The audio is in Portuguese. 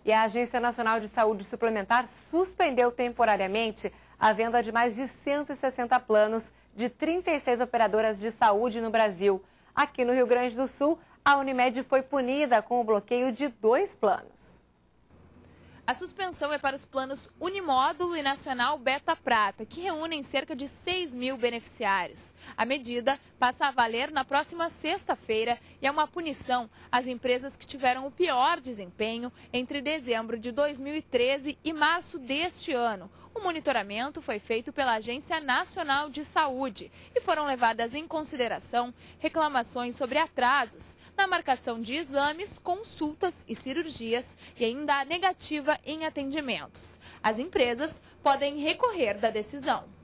E a Agência Nacional de Saúde Suplementar suspendeu temporariamente a venda de mais de 160 planos de 36 operadoras de saúde no Brasil. Aqui no Rio Grande do Sul, a Unimed foi punida com o bloqueio de 2 planos. A suspensão é para os planos Unimódulo e Nacional Beta Prata, que reúnem cerca de 6 mil beneficiários. A medida passa a valer na próxima sexta-feira e é uma punição às empresas que tiveram o pior desempenho entre dezembro de 2013 e março deste ano. O monitoramento foi feito pela Agência Nacional de Saúde e foram levadas em consideração reclamações sobre atrasos na marcação de exames, consultas e cirurgias e ainda a negativa em atendimentos. As empresas podem recorrer da decisão.